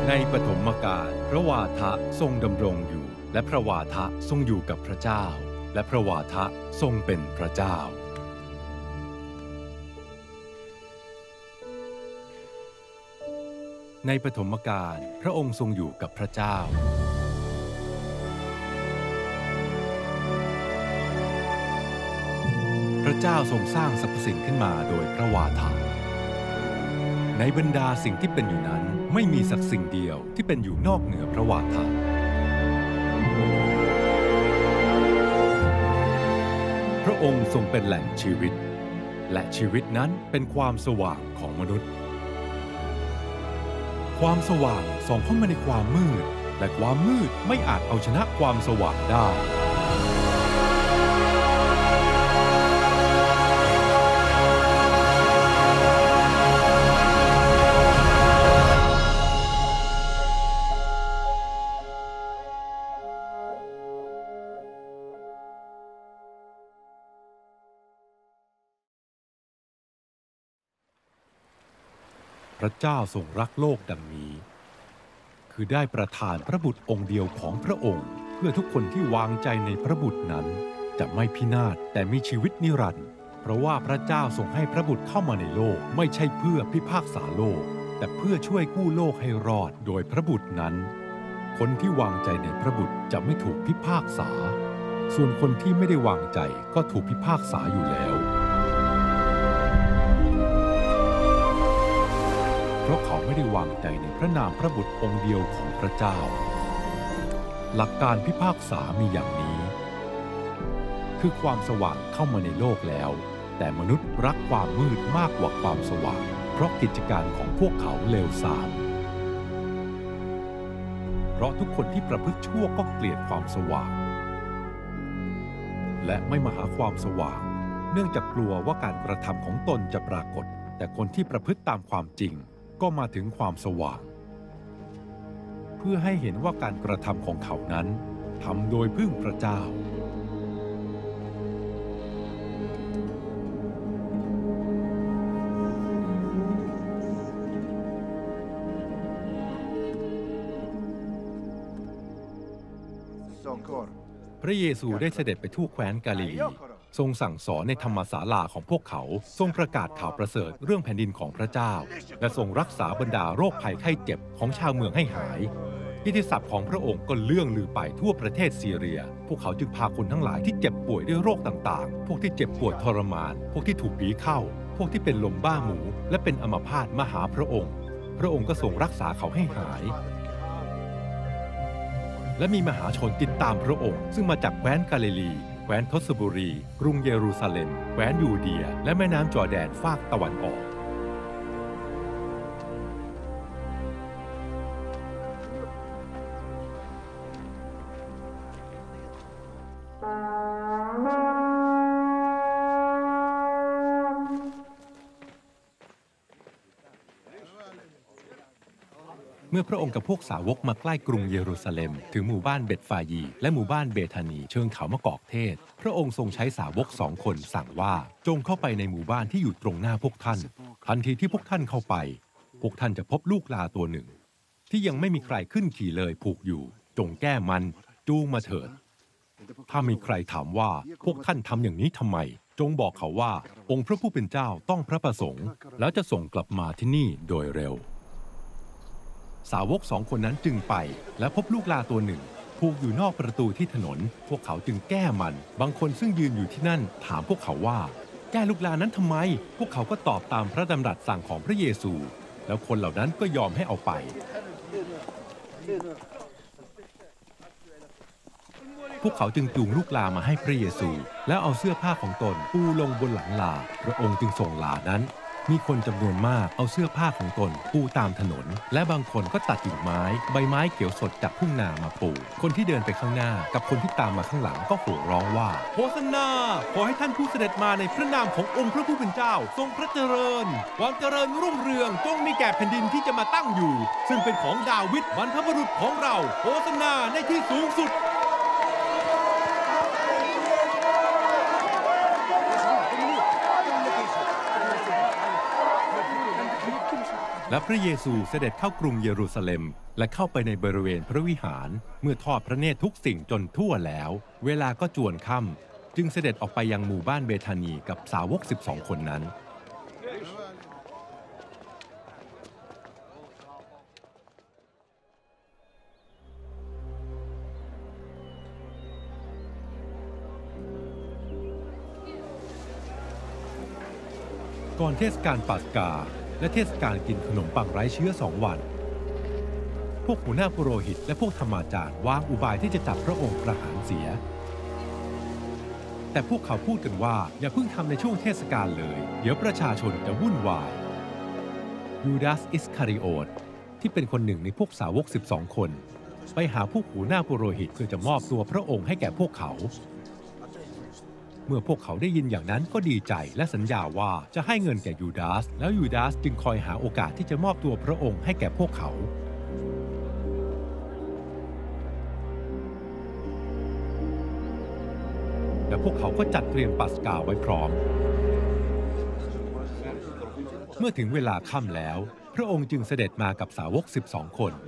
ในปฐมกาลพระวาทะทรงดำรงอยู่และพระวาทะทรงอยู่กับพระเจ้าและพระวาทะทรงเป็นพระเจ้าในปฐมกาลพระองค์ทรงอยู่กับพระเจ้าพระเจ้าทรงสร้างสรรพสิ่งขึ้นมาโดยพระวาทะในบรรดาสิ่งที่เป็นอยู่นั้นไม่มีสักสิ่งเดียวที่เป็นอยู่นอกเหนือพระวาทะพระองค์ทรงเป็นแหล่งชีวิตและชีวิตนั้นเป็นความสว่างของมนุษย์ความสว่างส่องเข้ามาในความมืดและความมืดไม่อาจเอาชนะความสว่างได้พระเจ้าทรงรักโลกดังนี้คือได้ประทานพระบุตรองค์เดียวของพระองค์เพื่อทุกคนที่วางใจในพระบุตรนั้นจะไม่พินาศแต่มีชีวิตนิรันดร์เพราะว่าพระเจ้าทรงให้พระบุตรเข้ามาในโลกไม่ใช่เพื่อพิพากษาโลกแต่เพื่อช่วยกู้โลกให้รอดโดยพระบุตรนั้นคนที่วางใจในพระบุตรจะไม่ถูกพิพากษาส่วนคนที่ไม่ได้วางใจก็ถูกพิพากษาอยู่แล้วเพราะเขาไม่ได้วางใจในพระนามพระบุตรองค์เดียวของพระเจ้าหลักการพิพากษามีอย่างนี้คือความสว่างเข้ามาในโลกแล้วแต่มนุษย์รักความมืดมากกว่าความสว่างเพราะกิจการของพวกเขาเลวทรามเพราะทุกคนที่ประพฤติชั่วก็เกลียดความสว่างและไม่มาหาความสว่างเนื่องจากกลัวว่าการกระทำของตนจะปรากฏแต่คนที่ประพฤติตามความจริงก็มาถึงความสว่างเพื่อให้เห็นว่าการกระทำของเขานั้นทำโดยพึ่งพระเจ้าพระเยซูได้เสด็จไปทั่วแคว้นกาลิลีทรงสั่งสอนในธรรมศาลาของพวกเขาทรงประกาศข่าวประเสริฐเรื่องแผ่นดินของพระเจ้าและทรงรักษาบรรดาโรคภัยไข้เจ็บของชาวเมืองให้หายกิตติศัพท์ของพระองค์ก็เลื่องลือไปทั่วประเทศซีเรียพวกเขาจึงพาคนทั้งหลายที่เจ็บป่วยด้วยโรคต่างๆพวกที่เจ็บปวดทรมานพวกที่ถูกผีเข้าพวกที่เป็นลมบ้าหมูและเป็นอัมพาตมาหาพระองค์พระองค์ก็ทรงรักษาเขาให้หายและมีมหาชนติดตามพระองค์ซึ่งมาจากแคว้นกาลิลีแคว้นทศบุรีกรุงเยรูซาเล็มแคว้นยูเดียและแม่น้ำจอร์แดนฟากตะวันออกเมื่อพระองค์กับพวกสาวกมาใกล้กรุงเยรูซาเล็มถึงหมู่บ้านเบธฟายีและหมู่บ้านเบธานีเชิงเขามะกอกเทศพระองค์ทรงใช้สาวก2 คนสั่งว่าจงเข้าไปในหมู่บ้านที่อยู่ตรงหน้าพวกท่านทันทีที่พวกท่านเข้าไปพวกท่านจะพบลูกลาตัวหนึ่งที่ยังไม่มีใครขึ้นขี่เลยผูกอยู่จงแก้มันจูงมาเถิดถ้ามีใครถามว่าพวกท่านทำอย่างนี้ทำไมจงบอกเขาว่าองค์พระผู้เป็นเจ้าต้องพระประสงค์แล้วจะส่งกลับมาที่นี่โดยเร็วสาวก2 คนนั้นจึงไปและพบลูกลาตัวหนึ่งผูกอยู่นอกประตูที่ถนนพวกเขาจึงแก้มันบางคนซึ่งยืนอยู่ที่นั่นถามพวกเขาว่าแก้ลูกลานั้นทำไมพวกเขาก็ตอบตามพระดำรัสสั่งของพระเยซูแล้วคนเหล่านั้นก็ยอมให้เอาไปพวกเขาจึงจูงลูกลามาให้พระเยซูแล้วเอาเสื้อผ้าของตนปูลงบนหลังลาพระองค์จึงส่งลานั้นมีคนจำนวนมากเอาเสื้อผ้าของตนปูตามถนนและบางคนก็ตัดกิ่งไม้ใบไม้เขียวสดจากทุ่งนามาปูคนที่เดินไปข้างหน้ากับคนที่ตามมาข้างหลังก็โห่ร้องว่าโฮซันนาขอให้ท่านผู้เสด็จมาในพระนามขององค์พระผู้เป็นเจ้าทรงพระเจริญความเจริญรุ่งเรืองจงมีแก่แผ่นดินที่จะมาตั้งอยู่ซึ่งเป็นของดาวิดบรรพบุรุษของเราโฮซันนาในที่สูงสุดและพระเยซูเสด็จเข้ากรุงเยรูซาเล็มและเข้าไปในบริเวณพระวิหารเมื่อทอดพระเนตรทุกสิ่งจนทั่วแล้วเวลาก็จวนค่ำจึงเสด็จออกไปยังหมู่บ้านเบธานีกับสาวก12 คนนั้นก่อนเทศกาลปัสกาและเทศกาลกินขนมปังไร้เชื้อ2 วันพวกหัวหน้าปุโรหิตและพวกธรรมาจารย์วางอุบายที่จะจับพระองค์ประหารเสียแต่พวกเขาพูดกันว่าอย่าเพิ่งทำในช่วงเทศกาลเลยเดี๋ยวประชาชนจะวุ่นวายยูดาสอิสคาริโอตที่เป็นคนหนึ่งในพวกสาวก12 คนไปหาพวกหัวหน้าปุโรหิตเพื่อจะมอบตัวพระองค์ให้แก่พวกเขาเมื่อพวกเขาได้ยินอย่างนั้นก็ดีใจและสัญญาว่าจะให้เงินแก่ยูดาสแล้วยูดาสจึงคอยหาโอกาสที่จะมอบตัวพระองค์ให้แก่พวกเขาและพวกเขาก็จัดเตรียมปัสกาไว้พร้อมเมื่อถึงเวลาค่ำแล้วพระองค์จึงเสด็จมากับสาวก12 คน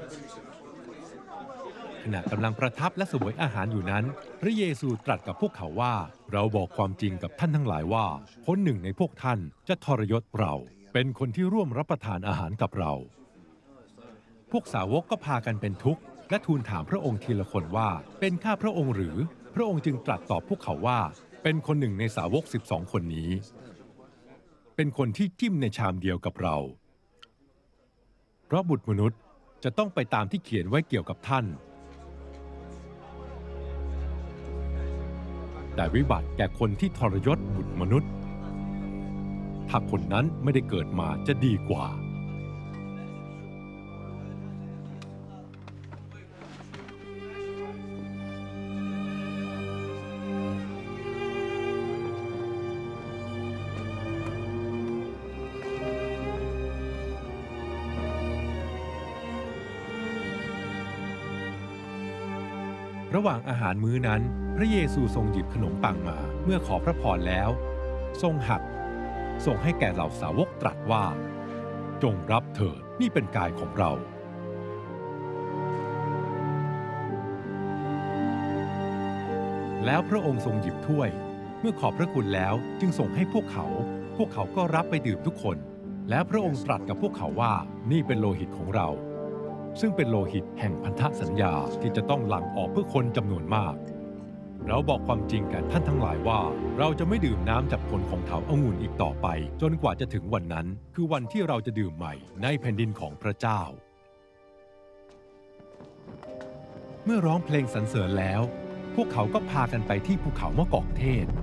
ขณะกำลังประทับและเสวยอาหารอยู่นั้นพระเยซูตรัสกับพวกเขาว่าเราบอกความจริงกับท่านทั้งหลายว่าคนหนึ่งในพวกท่านจะทรยศเราเป็นคนที่ร่วมรับประทานอาหารกับเราพวกสาวกก็พากันเป็นทุกข์และทูลถามพระองค์ทีละคนว่าเป็นข้าพระองค์หรือพระองค์จึงตรัสตอบพวกเขาว่าเป็นคนหนึ่งในสาวก12 คนนี้เป็นคนที่จิ้มในชามเดียวกับเราเพราะบุตรมนุษย์จะต้องไปตามที่เขียนไว้เกี่ยวกับท่านแต่วิบัติแก่คนที่ทรยศบุตรมนุษย์ถ้าคนนั้นไม่ได้เกิดมาจะดีกว่าระหว่างอาหารมื้อนั้นพระเยซูทรงหยิบขนมปังมาเมื่อขอพระพรแล้วทรงหักส่งให้แก่เหล่าสาวกตรัสว่าจงรับเถิดนี่เป็นกายของเราแล้วพระองค์ทรงหยิบถ้วยเมื่อขอบพระคุณแล้วจึงส่งให้พวกเขาก็รับไปดื่มทุกคนแล้วพระองค์ตรัสกับพวกเขาว่านี่เป็นโลหิตของเราซึ่งเป็นโลหิตแห่งพันธสัญญาที่จะต้องหลั่งออกเพื่อคนจำนวนมากเราบอกความจริงแก่ท่านทั้งหลายว่าเราจะไม่ดื่มน้ำจากผลของเถาองุ่นอีกต่อไปจนกว่าจะถึงวันนั้นคือวันที่เราจะดื่มใหม่ในแผ่นดินของพระเจ้าเมื่อร้องเพลงสรรเสริญแล้วพวกเขาก็พากันไปที่ภูเขามะกอกเทศ